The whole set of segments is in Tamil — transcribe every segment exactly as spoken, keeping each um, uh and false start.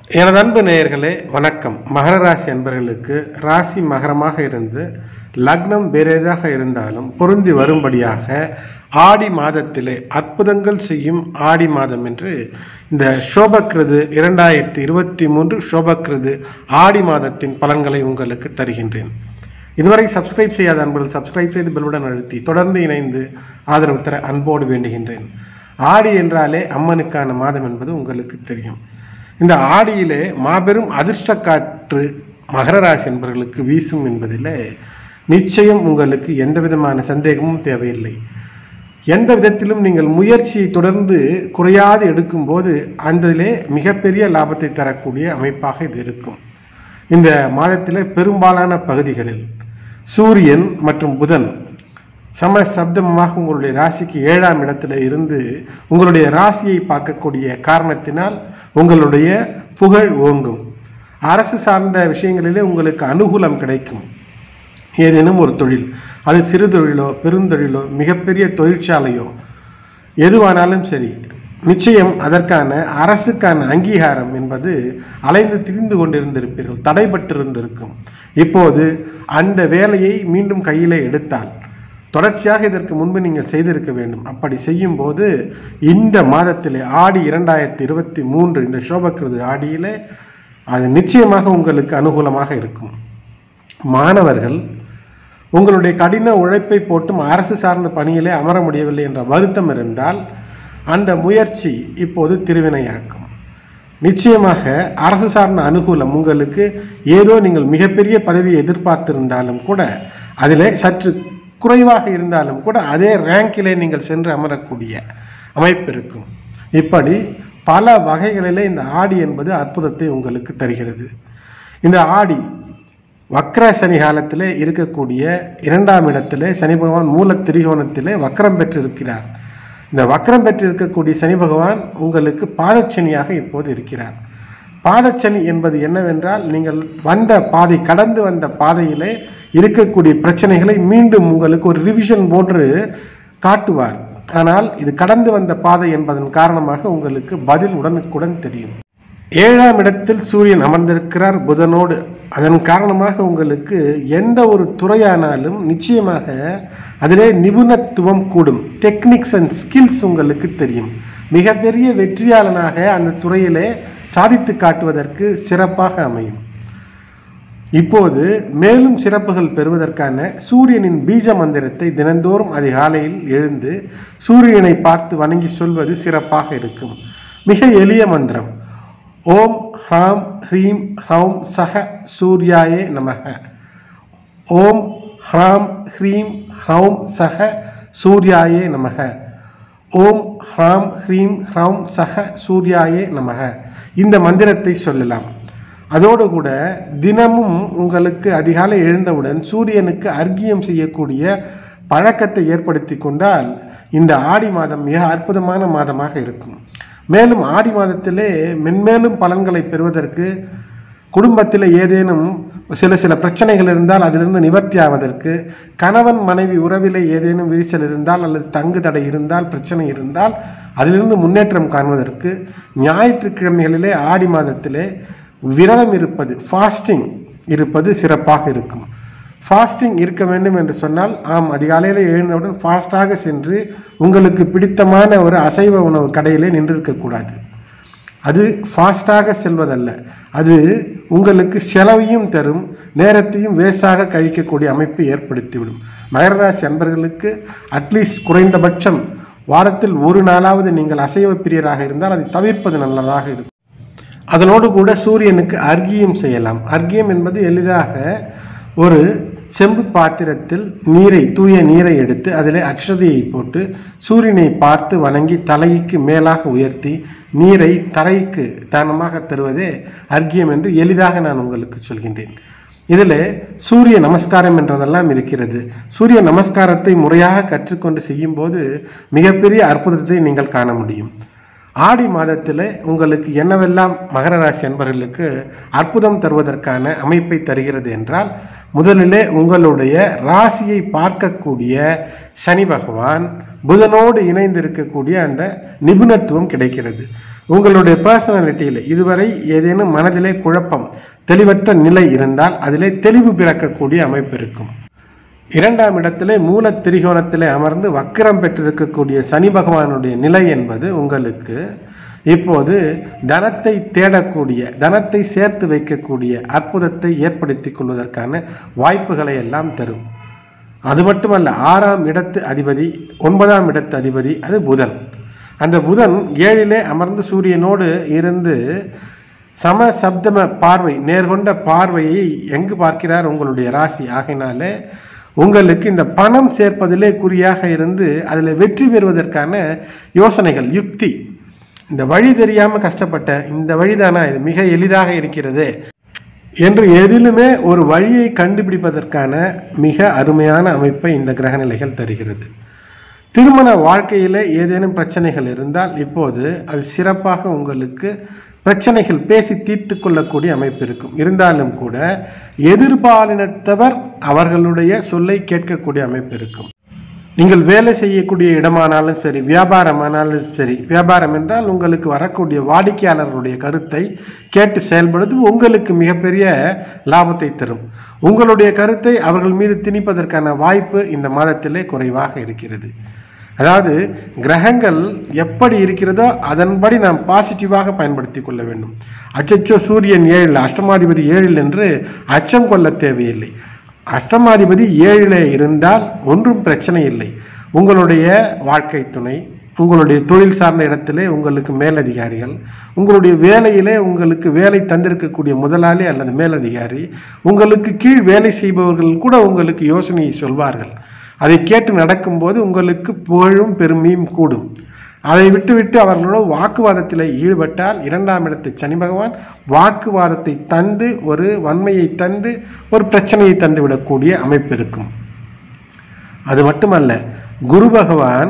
எனது அன்பு நேயர்களே வணக்கம். மகர ராசி அன்பர்களுக்கு ராசி மகரமாக இருந்து லக்னம் வேறேதாக இருந்தாலும் பொருந்தி வரும்படியாக ஆடி மாதத்திலே அற்புதங்கள் செய்யும் ஆடி மாதம் என்று இந்த சோபக்கிருது இரண்டாயிரத்தி இருபத்தி மூன்று சோபக்கிருது ஆடி மாதத்தின் பலன்களை உங்களுக்கு தருகின்றேன். இதுவரை சப்ஸ்கிரைப் செய்யாத அன்பர்கள் சப்ஸ்கிரைப் செய்து பெல்லுடன் அழுத்தி தொடர்ந்து இணைந்து ஆதரவு தர அன்போடு வேண்டுகின்றேன். ஆடி என்றாலே அம்மனுக்கான மாதம் என்பது உங்களுக்கு தெரியும். இந்த ஆடியிலே மாபெரும் அதிர்ஷ்ட காற்று மகர ராசி என்பவர்களுக்கு வீசும் என்பதில் நிச்சயம் உங்களுக்கு எந்த விதமான சந்தேகமும் தேவையில்லை. எந்த விதத்திலும் நீங்கள் முயற்சியை தொடர்ந்து குறையாது எடுக்கும்போது அதிலே மிகப்பெரிய லாபத்தை தரக்கூடிய அமைப்பாக இது இருக்கும். இந்த மாதத்திலே பெரும்பாலான பகுதிகளில் சூரியன் மற்றும் புதன் சம சப்தமாக உங்களுடைய ராசிக்கு ஏழாம் இடத்துல இருந்து உங்களுடைய ராசியை பார்க்கக்கூடிய காரணத்தினால் உங்களுடைய புகழ் ஓங்கும். அரசு சார்ந்த விஷயங்களிலே உங்களுக்கு அனுகூலம் கிடைக்கும். ஏதேனும் ஒரு தொழில், அது சிறு தொழிலோ பெருந்தொழிலோ மிகப்பெரிய தொழிற்சாலையோ எதுவானாலும் சரி, நிச்சயம் அதற்கான அரசுக்கான அங்கீகாரம் என்பது அலைந்து திரிந்து கொண்டிருந்திருப்பீர்கள், தடைபட்டிருந்திருக்கும். இப்போது அந்த வேலையை மீண்டும் கையிலே எடுத்தால் தொடர்ச்சியாக இதற்கு முன்பு நீங்கள் செய்திருக்க வேண்டும். அப்படி செய்யும் போது இந்த மாதத்திலே ஆடி இரண்டாயிரத்தி இருபத்தி மூன்று இந்த சோபக்கிருது ஆடியிலே அது நிச்சயமாக உங்களுக்கு அனுகூலமாக இருக்கும். மாணவர்கள் உங்களுடைய கடின உழைப்பை போட்டும் அரசு சார்ந்த பணியிலே அமர முடியவில்லை என்ற வருத்தம் இருந்தால் அந்த முயற்சி இப்போது திருவினையாக்கும். நிச்சயமாக அரசு சார்ந்த அனுகூலம் உங்களுக்கு ஏதோ நீங்கள் மிகப்பெரிய பதவியை எதிர்பார்த்திருந்தாலும் கூட அதிலே சற்று குறைவாக இருந்தாலும் கூட அதே ரேங்கிலே நீங்கள் சென்று அமரக்கூடிய அமைப்பு இருக்கும். இப்படி பல வகைகளிலே இந்த ஆடி என்பது அற்புதத்தை உங்களுக்கு தருகிறது. இந்த ஆடி வக்ர சனி காலத்திலே இருக்கக்கூடிய இரண்டாம் இடத்திலே சனி பகவான் மூல திரிகோணத்திலே வக்ரம் பெற்றிருக்கிறார். இந்த வக்ரம் பெற்றிருக்கக்கூடிய சனி பகவான் உங்களுக்கு பாதச்சனியாக இப்போது இருக்கிறார். பாதச்சனி என்பது என்னவென்றால், நீங்கள் வந்த பாதை கடந்து வந்த பாதையிலே இருக்கக்கூடிய பிரச்சனைகளை மீண்டும் உங்களுக்கு ஒரு ரிவிஷன் போன்று காட்டுவார். ஆனால் இது கடந்து வந்த பாதை என்பதன் காரணமாக உங்களுக்கு பதில் உடனுக்குடன் தெரியும். ஏழாம் இடத்தில் சூரியன் அமர்ந்திருக்கிறார் புதனோடு. அதன் காரணமாக உங்களுக்கு எந்த ஒரு துறையானாலும் நிச்சயமாக அதிலே நிபுணத்துவம் கூடும். டெக்னிக்ஸ் அண்ட் ஸ்கில்ஸ் உங்களுக்கு தெரியும். மிகப்பெரிய வெற்றியாளனாக அந்த துறையிலே சாதித்து காட்டுவதற்கு சிறப்பாக அமையும். இப்போது மேலும் சிறப்புகள் பெறுவதற்கான சூரியனின் பீஜ மந்திரத்தை தினந்தோறும் அதிகாலையில் எழுந்து சூரியனை பார்த்து வணங்கி சொல்வது சிறப்பாக இருக்கும். மிக எளிய மந்திரம். ஓம் ஹ்ராம் ஹ்ரீம் ஹ்ரௌம் சஹ சூர்யாயே நமக. ஓம் ஹ்ராம் ஹ்ரீம் ஹ்ரௌம் சஹ சூர்யாயே நமக. ஓம் ஹ்ராம் ஹ்ரீம் ஹ்ரௌம் சஹ சூர்யாயே நமக. இந்த மந்திரத்தை சொல்லலாம். அதோடு கூட தினமும் உங்களுக்கு அதிகாலை எழுந்தவுடன் சூரியனுக்கு அர்க்கியம் செய்யக்கூடிய பழக்கத்தை ஏற்படுத்தி கொண்டால் இந்த ஆடி மாதம் மிக அற்புதமான மாதமாக இருக்கும். மேலும் ஆடி மாதத்திலே மென்மேலும் பலன்களை பெறுவதற்கு, குடும்பத்தில் ஏதேனும் சில சில பிரச்சனைகள் இருந்தால் அதிலிருந்து நிவர்த்தி ஆவதற்கு, கணவன் மனைவி உறவிலே ஏதேனும் விரிசல் இருந்தால் அல்லது தங்கு தடை இருந்தால், பிரச்சனை இருந்தால் அதிலிருந்து முன்னேற்றம் காண்பதற்கு ஞாயிற்றுக்கிழமைகளிலே ஆடி மாதத்திலே விரதம் இருப்பது, ஃபாஸ்டிங் இருப்பது சிறப்பாக இருக்கும். ஃபாஸ்டிங் இருக்க வேண்டும் என்று சொன்னால், ஆம், அதிகாலையில் எழுந்தவுடன் ஃபாஸ்டாக சென்று உங்களுக்கு பிடித்தமான ஒரு அசைவ உணவு கடையிலே நின்றிருக்கக்கூடாது. அது ஃபாஸ்டாக செல்வதல்ல, அது உங்களுக்கு செலவையும் தரும், நேரத்தையும் வேஸ்டாக கழிக்கக்கூடிய அமைப்பை ஏற்படுத்திவிடும். மகர ராசி அன்பர்களுக்கு அட்லீஸ்ட் குறைந்தபட்சம் வாரத்தில் ஒரு நாளாவது நீங்கள் அசைவ பிரியராக இருந்தால் அதை தவிர்ப்பது நல்லதாக இருக்கும். அதனோடு கூட சூரியனுக்கு அர்க்கியம் செய்யலாம். அர்க்கியம் என்பது எளிதாக ஒரு செம்பு பாத்திரத்தில் நீரை, தூய நீரை எடுத்து அதில் அக்ஷதையை போட்டு சூரியனை பார்த்து வணங்கி தலைக்கு மேலாக உயர்த்தி நீரை தரைக்கு தானமாக தருவதே அர்க்கியம் என்று எளிதாக நான் உங்களுக்கு சொல்கின்றேன். இதில் சூரிய நமஸ்காரம் என்றதெல்லாம் இருக்கிறது. சூரிய நமஸ்காரத்தை முறையாக கற்றுக்கொண்டு செய்யும்போது மிகப்பெரிய அற்புதத்தை நீங்கள் காண முடியும். ஆடி மாதத்தில் உங்களுக்கு என்னவெல்லாம் மகர ராசி அன்பர்களுக்கு அற்புதம் தருவதற்கான அமைப்பை தருகிறது என்றால், முதலிலே உங்களுடைய ராசியை பார்க்கக்கூடிய சனி பகவான் புதனோடு இணைந்து இருக்கக்கூடிய அந்த நிபுணத்துவம் கிடைக்கிறது. உங்களுடைய பர்சனாலிட்டியில் இதுவரை ஏதேனும் மனதிலே குழப்பம் தெளிவற்ற நிலை இருந்தால் அதிலே தெளிவு பிறக்கக்கூடிய அமைப்பு இருக்கும். இரண்டாம் இடத்திலே மூல திரிகோணத்திலே அமர்ந்து வக்கிரம் பெற்றிருக்கக்கூடிய சனி பகவானுடைய நிலை என்பது உங்களுக்கு இப்போது தனத்தை தேடக்கூடிய, தனத்தை சேர்த்து வைக்கக்கூடிய அற்புதத்தை ஏற்படுத்தி கொள்வதற்கான வாய்ப்புகளை எல்லாம் தரும். அது மட்டுமல்ல, ஆறாம் இடத்து அதிபதி, ஒன்பதாம் இடத்து அதிபதி அது புதன். அந்த புதன் ஏழிலே அமர்ந்து சூரியனோடு இருந்து சம சப்தம பார்வை, நேர்கொண்ட பார்வையை எங்கு பார்க்கிறார்? உங்களுடைய ராசி. ஆகையினாலே உங்களுக்கு இந்த பணம் சேர்ப்பதிலே குறியாக இருந்து அதில் வெற்றி பெறுவதற்கான யோசனைகள், யுக்தி, இந்த வழி தெரியாமல் கஷ்டப்பட்ட இந்த வழிதானா, இது மிக எளிதாக இருக்கிறது என்று எதிலுமே ஒரு வழியை கண்டுபிடிப்பதற்கான மிக அருமையான அமைப்பை இந்த கிரகநிலைகள் தருகிறது. திருமண வாழ்க்கையில் ஏதேனும் பிரச்சனைகள் இருந்தால் இப்போது அது சிறப்பாக உங்களுக்கு பிரச்சனைகள் பேசி தீர்த்து கொள்ளக்கூடிய அமைப்பு இருக்கும். இருந்தாலும் கூட எதிர்பாலினத்தவர் அவர்களுடைய சொல்லை கேட்கக்கூடிய அமைப்பு இருக்கும். நீங்கள் வேலை செய்யக்கூடிய இடமானாலும் சரி, வியாபாரமானாலும் சரி, வியாபாரம் என்றால் உங்களுக்கு வரக்கூடிய வாடிக்கையாளர்களுடைய கருத்தை கேட்டு செயல்படுவது உங்களுக்கு மிகப்பெரிய லாபத்தை தரும். உங்களுடைய கருத்தை அவர்கள் மீது திணிப்பதற்கான வாய்ப்பு இந்த மாதத்திலே குறைவாக இருக்கிறது. அதாவது கிரகங்கள் எப்படி இருக்கிறதோ அதன்படி நாம் பாசிட்டிவாக பயன்படுத்தி கொள்ள வேண்டும். அச்சச்சோ சூரியன் ஏழில், அஷ்டமாதிபதி ஏழில் என்று அச்சம் கொள்ள தேவையில்லை. அஷ்டமாதிபதி ஏழிலே இருந்தால் ஒன்றும் பிரச்சனை இல்லை. உங்களுடைய வாழ்க்கை துணை, உங்களுடைய தொழில் சார்ந்த இடத்திலே உங்களுக்கு மேலதிகாரிகள், உங்களுடைய வேலையிலே உங்களுக்கு வேலை தந்திருக்கக்கூடிய முதலாளி அல்லது மேலதிகாரி, உங்களுக்கு கீழ் வேலை செய்பவர்கள் கூட உங்களுக்கு யோசனையை சொல்வார்கள். அதை கேட்டு நடக்கும்போது உங்களுக்கு புகழும் பெருமையும் கூடும். அதை விட்டுவிட்டு அவர்களோட வாக்குவாதத்தில் ஈடுபட்டால் இரண்டாம் இடத்து சனி பகவான் வாக்குவாதத்தை தந்து ஒரு வன்மையை தந்து ஒரு பிரச்சனையை தந்து விடக்கூடிய அமைப்பு இருக்கும். அது மட்டுமல்ல, குரு பகவான்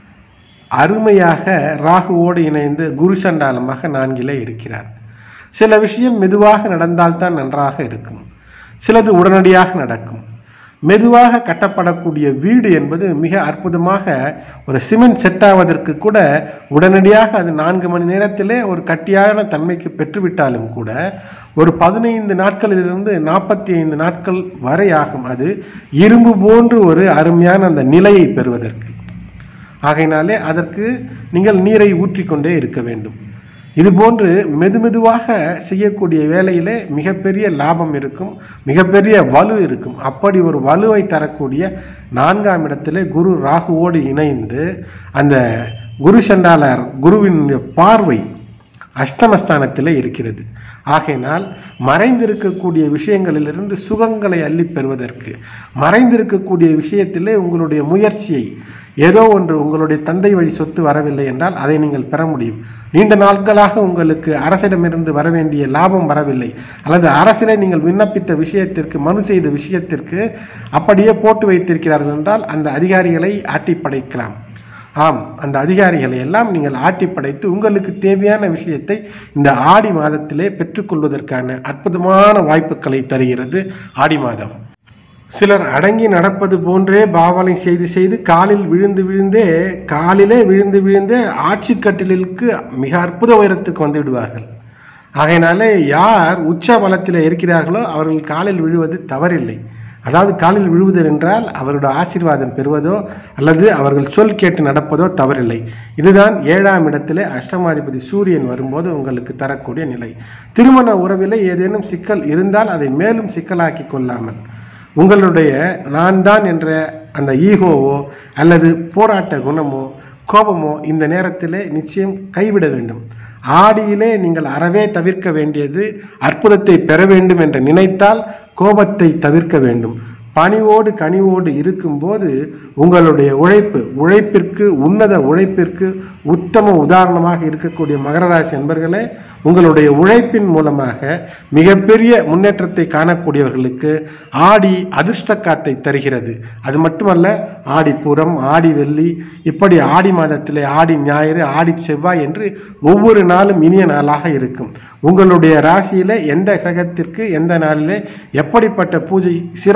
அருமையாக ராகுவோடு இணைந்து குரு சண்டாலமாக நான்கிலே இருக்கிறார். சில விஷயம் மெதுவாக நடந்தால்தான் நன்றாக இருக்கும், சிலது உடனடியாக நடக்கும். மெதுவாக கட்டப்படக்கூடிய வீடு என்பது மிக அற்புதமாக ஒரு சிமெண்ட் செட் ஆவதற்கு கூட உடனடியாக அது நான்கு மணி நேரத்திலே ஒரு கட்டியான தன்மைக்கு பெற்றுவிட்டாலும் கூட ஒரு பதினைந்து நாட்களிலிருந்து நாற்பத்தி ஐந்து நாட்கள் வரை ஆகும் அது இரும்பு போன்று ஒரு அருமையான அந்த நிலையை பெறுவதற்கு. ஆகையினாலே அதற்கு நீங்கள் நீரை ஊற்றிக்கொண்டே இருக்க வேண்டும். இதுபோன்று மெதுமெதுவாக செய்யக்கூடிய வேலையிலே மிகப்பெரிய லாபம் இருக்கும், மிகப்பெரிய வலு இருக்கும். அப்படி ஒரு வலுவை தரக்கூடிய நான்காம் இடத்திலே குரு ராகுவோடு இணைந்து அந்த குரு சண்டாளர் குருவின் பார்வை அஷ்டமஸ்தானத்தில் இருக்கிறது. ஆகையினால் மறைந்திருக்கக்கூடிய விஷயங்களிலிருந்து சுகங்களை அள்ளி பெறுவதற்கு, மறைந்திருக்கக்கூடிய விஷயத்திலே உங்களுடைய முயற்சியை, ஏதோ ஒன்று உங்களுடைய தந்தை வழி சொத்து வரவில்லை என்றால் அதை நீங்கள் பெற முடியும். நீண்ட நாட்களாக உங்களுக்கு அரசிடமிருந்து வர வேண்டிய லாபம் வரவில்லை, அல்லது அரசிலே நீங்கள் விண்ணப்பித்த விஷயத்திற்கு, மனு செய்த விஷயத்திற்கு அப்படியே போட்டு வைத்திருக்கிறார்கள் என்றால் அந்த அதிகாரிகளை ஆட்டி படைக்கலாம். ஆம், அந்த அதிகாரிகளை எல்லாம் நீங்கள் ஆட்டி படைத்து உங்களுக்கு தேவையான விஷயத்தை இந்த ஆடி மாதத்திலே பெற்றுக்கொள்வதற்கான அற்புதமான வாய்ப்புகளை தருகிறது ஆடி மாதம். சிலர் அடங்கி நடப்பது போன்றே பாவனை செய்து செய்து காலில் விழுந்து விழுந்தே காலிலே விழுந்து விழுந்தே ஆட்சி கட்டிலுக்கு மிக அற்புத உயரத்துக்கு வந்து விடுவார்கள். ஆகையினாலே யார் உச்ச பலத்தில் இருக்கிறார்களோ அவர்கள் காலில் விழுவது தவறில்லை. அதாவது காலில் விழுவது என்றால் அவருடைய ஆசீர்வாதம் பெறுவதோ அல்லது அவர்கள் சொல் கேட்டு நடப்பதோ தவறில்லை. இதுதான் ஏழாம் இடத்திலே அஷ்டமாதிபதி சூரியன் வரும்போது உங்களுக்கு தரக்கூடிய நிலை. திருமண உறவிலே ஏதேனும் சிக்கல் இருந்தால் அதை மேலும் சிக்கலாக்கி கொள்ளாமல் உங்களுடைய நான் தான் என்ற அந்த ஈகோவோ அல்லது போராட்ட குணமோ கோபமோ இந்த நேரத்திலே நிச்சயம் கைவிட வேண்டும். ஆடியிலே நீங்கள் அறவே தவிர்க்க வேண்டியது அற்புதத்தை பெற வேண்டும் என்று நினைத்தால் கோபத்தை தவிர்க்க வேண்டும். பணிவோடு கனிவோடு இருக்கும்போது உங்களுடைய உழைப்பு உழைப்பிற்கு உன்னத உழைப்பிற்கு உத்தம உதாரணமாக இருக்கக்கூடிய மகர ராசி என்பர்களே, உங்களுடைய உழைப்பின் மூலமாக மிகப்பெரிய முன்னேற்றத்தை காணக்கூடியவர்களுக்கு ஆடி அதிர்ஷ்ட காத்தை தருகிறது. அது மட்டுமல்ல, ஆடி பூரம், ஆடி வெள்ளி, இப்படி ஆடி மாதத்திலே ஆடி ஞாயிறு, ஆடி செவ்வாய் என்று ஒவ்வொரு நாளும் இனிய நாளாக இருக்கும். உங்களுடைய ராசியிலே எந்த கிரகத்திற்கு எந்த நாளிலே எப்படிப்பட்ட பூஜை சிறப்பை தரும்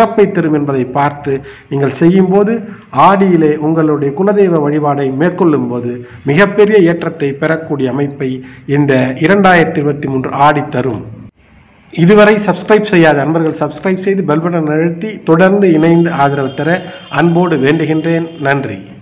நடைபெறும் என்பதை பார்த்து நீங்கள் செய்யும்போது ஆடியிலே உங்களுடைய குலதெய்வ வழிபாடை மேற்கொள்ளும் போது மிகப்பெரிய ஏற்றத்தை பெறக்கூடிய அமைப்பை இந்த இரண்டாயிரத்தி இருபத்தி மூன்று ஆடி தரும். இதுவரை சப்ஸ்கிரைப் செய்யாத அன்பர்கள் சப்ஸ்கிரைப் செய்து பெல் பட்டன் அழுத்தி தொடர்ந்து இணைந்து ஆதரவு தர அன்போடு வேண்டுகின்றேன். நன்றி.